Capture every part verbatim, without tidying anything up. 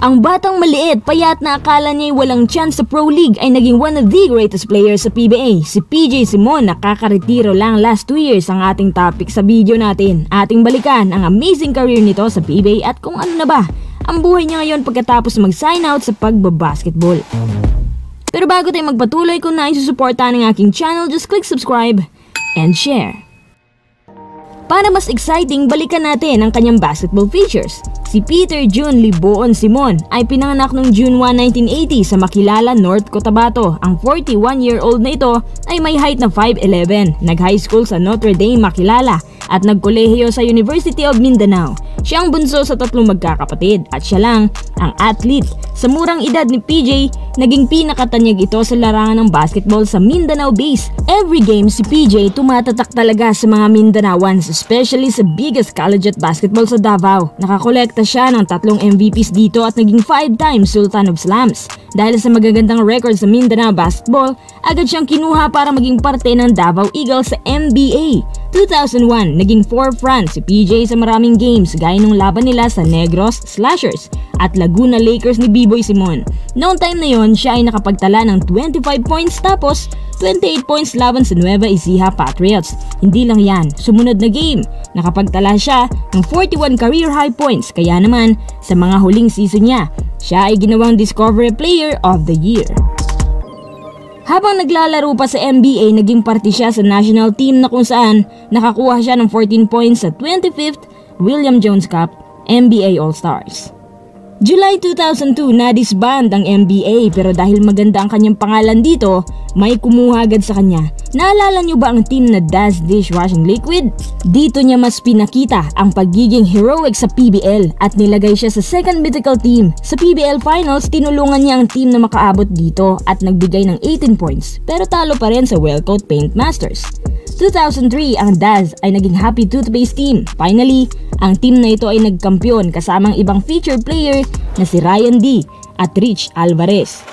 Ang batang maliit, payat na akala niya'y walang chance sa Pro League ay naging one of the greatest players sa P B A. Si P J Simon, nakakaretiro lang last two years ang ating topic sa video natin. Ating balikan ang amazing career nito sa P B A at kung ano na ba ang buhay niya ngayon pagkatapos mag-sign out sa pagbabasketball. Pero bago tayo magpatuloy, kung nais susuportahan ng aking channel, just click subscribe and share. Para mas exciting, balikan natin ang kanyang basketball features. Si Peter June Liboon Simon ay pinanganak noong June first, nineteen eighty sa Makilala, North Cotabato. Ang forty-one-year-old na ito ay may height na five eleven, nag-high school sa Notre Dame, Makilala at nagkolehiyo sa University of Mindanao. Siya ang bunso sa tatlong magkakapatid at siya lang ang athlete. Sa murang edad ni P J, naging pinakatanyag ito sa larangan ng basketball sa Mindanao base. Every game si P J tumatatak talaga sa mga Mindanaoans, especially sa biggest collegiate basketball sa Davao. Nakakolekta siya ng tatlong M V Ps dito at naging five times Sultan of Slams. Dahil sa magagandang record sa Mindanao basketball, agad siyang kinuha para maging parte ng Davao Eagles sa N B A. two thousand one, naging forefront si P J sa maraming games gaya nung laban nila sa Negros Slashers at Laguna Lakers ni B-Boy Simon. Noong time na yon, siya ay nakapagtala ng twenty-five points tapos twenty-eight points laban sa Nueva Ecija Patriots. Hindi lang yan, sumunod na game, nakapagtala siya ng forty-one career high points, kaya naman sa mga huling season niya, siya ay ginawang Discovery Player of the Year. Habang naglalaro pa sa N B A, naging parte siya sa national team na kung saan nakakuha siya ng fourteen points sa twenty-fifth William Jones Cup N B A All-Stars. July two thousand two, na-disband ang N B A pero dahil maganda ang kanyang pangalan dito, may kumuha agad sa kanya. Naalala niyo ba ang team na Daz Dishwashing Liquid? Dito niya mas pinakita ang pagiging heroic sa P B L at nilagay siya sa second mythical team. Sa P B L Finals, tinulungan niya ang team na makaabot dito at nagbigay ng eighteen points pero talo pa rin sa Wellcoat Paint Masters. two thousand three, ang Daz ay naging Happy Toothpaste team. Finally, ang team na ito ay nagkampiyon kasamang ibang featured player na si Ryan D at Rich Alvarez.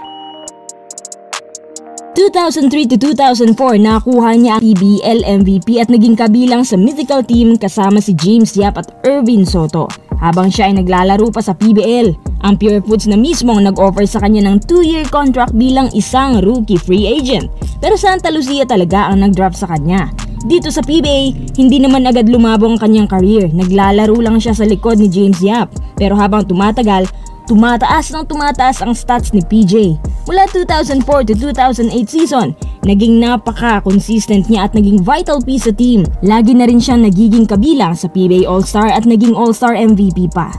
two thousand three to two thousand four, nakuha niya ang P B L M V P at naging kabilang sa mythical team kasama si James Yap at Ervin Soto. Habang siya ay naglalaro pa sa P B L, ang Pure Foods na mismo ang nag-offer sa kanya ng two-year contract bilang isang rookie free agent. Pero Santa Lucia talaga ang nag-draft sa kanya. Dito sa P B A, hindi naman agad lumabong ang kanyang career. Naglalaro lang siya sa likod ni James Yap. Pero habang tumatagal, tumataas ng tumataas ang stats ni P J. Mula two thousand four to two thousand eight season, naging napaka-consistent niya at naging vital piece sa team. Lagi na rin siyang nagiging kabilang sa P B A All-Star at naging All-Star M V P pa.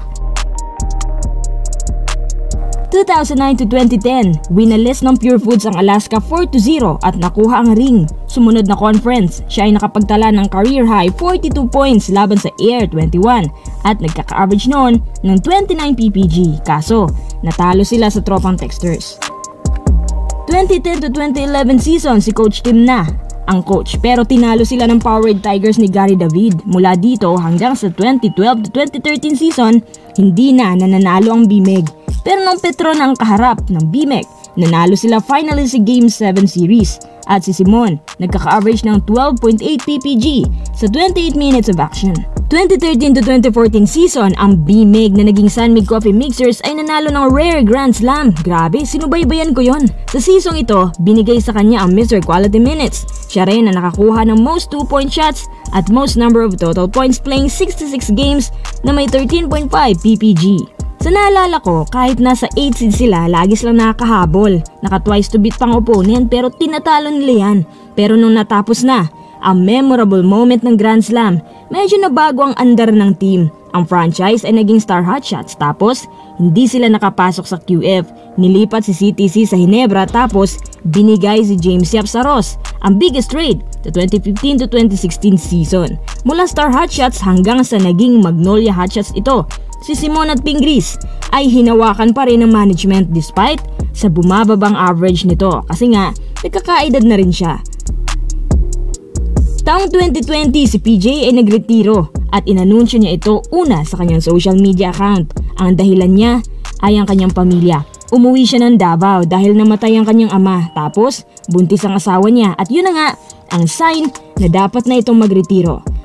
two thousand nine to twenty ten, winalis ng Pure Foods ang Alaska four to zero at nakuha ang ring. Sumunod na conference, siya ay nakapagtala ng career high forty-two points laban sa Air twenty-one at nagkaka-average noon ng twenty-nine P P G. Kaso, natalo sila sa tropang Texters. twenty ten to twenty eleven season, si Coach Tim na ang coach pero tinalo sila ng Powered Tigers ni Gary David. Mula dito hanggang sa twenty twelve to twenty thirteen season, hindi na nananalo ang B M E G. Pero nung Petron ang kaharap ng B M E G, nanalo sila finally sa Game seven series at si Simon nagkaka-average ng twelve point eight P P G sa twenty-eight minutes of action. twenty thirteen to twenty fourteen season, ang B M E G na naging San Mig Coffee Mixers ay nanalo ng Rare Grand Slam. Grabe, sinubaybayan ko yon. Sa season ito, binigay sa kanya ang Mister Quality Minutes. Siya rin na nakakuha ng most two-point shots at most number of total points playing sixty-six games na may thirteen point five P P G. Sa naalala ko, kahit nasa eight seed sila, lagi silang nakakahabol. Naka twice to beat pang opponent pero tinatalo nila yan. Pero nung natapos na, ang memorable moment ng Grand Slam, medyo nabago ang andar ng team. Ang franchise ay naging Star Hotshots tapos hindi sila nakapasok sa Q F. Nilipat si C T C sa Ginebra tapos binigay si James Yap sa Ross, ang biggest trade sa twenty fifteen to twenty sixteen season. Mula Star Hotshots hanggang sa naging Magnolia Hotshots ito, si Simon at Pingris ay hinawakan pa rin ng management despite sa bumababang average nito kasi nga nagkakaedad na rin siya. Taong twenty twenty, si P J ay nagretiro at inanunsyo niya ito una sa kanyang social media account. Ang dahilan niya ay ang kanyang pamilya. Umuwi siya ng Davao dahil namatay ang kanyang ama tapos buntis ang asawa niya at yun na nga ang sign na dapat na itong magretiro.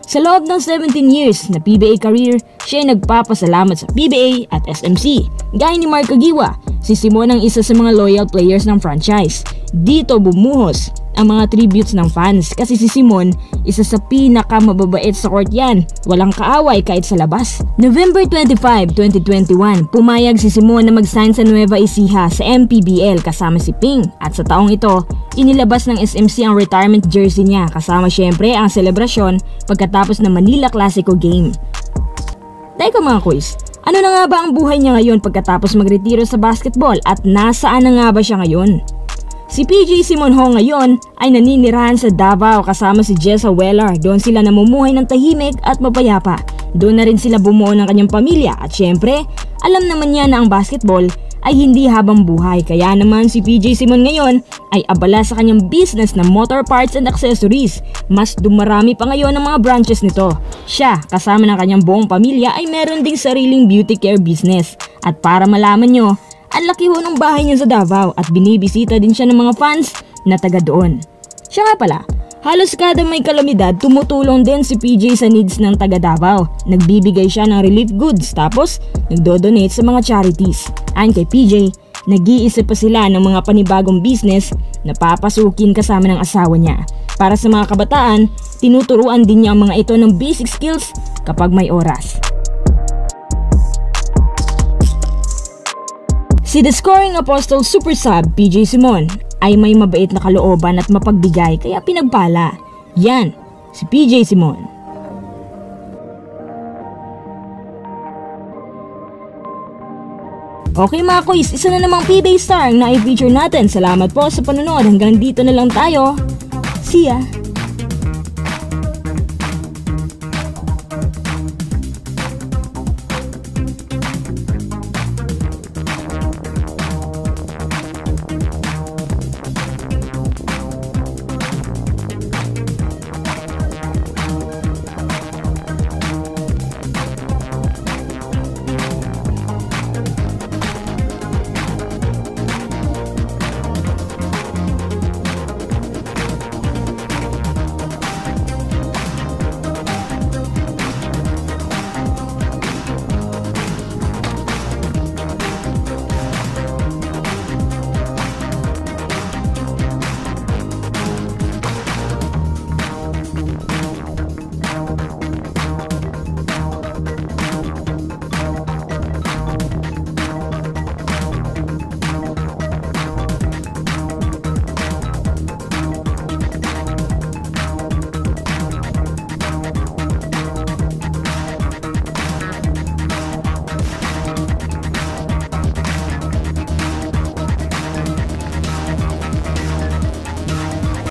Sa loob ng seventeen years na P B A career, siya ay nagpapasalamat sa P B A at S M C. Gaya ni Mark Aguiwa, si Simon ang isa sa mga loyal players ng franchise. Dito bumuhos ang mga tributes ng fans kasi si Simon, isa sa pinakamababait sa court yan. Walang kaaway kahit sa labas. November twenty-fifth, twenty twenty-one, pumayag si Simon na mag-sign sa Nueva Ecija sa M P B L kasama si Ping. At sa taong ito, inilabas ng S M C ang retirement jersey niya kasama syempre ang selebrasyon pagkatapos ng Manila Clasico game. Teka mga quiz, ano na nga ba ang buhay niya ngayon pagkatapos magretiro sa basketball at nasaan na nga ba siya ngayon? Si P J Simon Ho ngayon ay naninirahan sa Davao kasama si Jessa Weller. Doon sila namumuhay ng tahimik at mapayapa. Doon na rin sila bumuo ng kanyang pamilya at syempre, alam naman niya na ang basketball ay hindi habang buhay. Kaya naman si P J Simon ngayon ay abala sa kanyang business na motor parts and accessories. Mas dumarami pa ngayon ang mga branches nito. Siya kasama ng kanyang buong pamilya ay meron ding sariling beauty care business. At para malaman nyo, ang laki ho ng bahay niya sa Davao at binibisita din siya ng mga fans na taga doon. Siya nga pala, halos kada may kalamidad tumutulong din si P J sa needs ng taga Davao. Nagbibigay siya ng relief goods tapos nagdo-donate sa mga charities. Ayon kay P J, nag-iisip pa sila ng mga panibagong business na papasukin kasama ng asawa niya. Para sa mga kabataan, tinuturuan din niya ang mga ito ng basic skills kapag may oras. Si The Scoring Apostle Super Sub P J Simon ay may mabait na kalooban at mapagbigay kaya pinagpala. Yan, si P J Simon. Okay mga kuys, isa na namang P B A star ang na-feature natin. Salamat po sa panonood. Hanggang dito na lang tayo. See ya!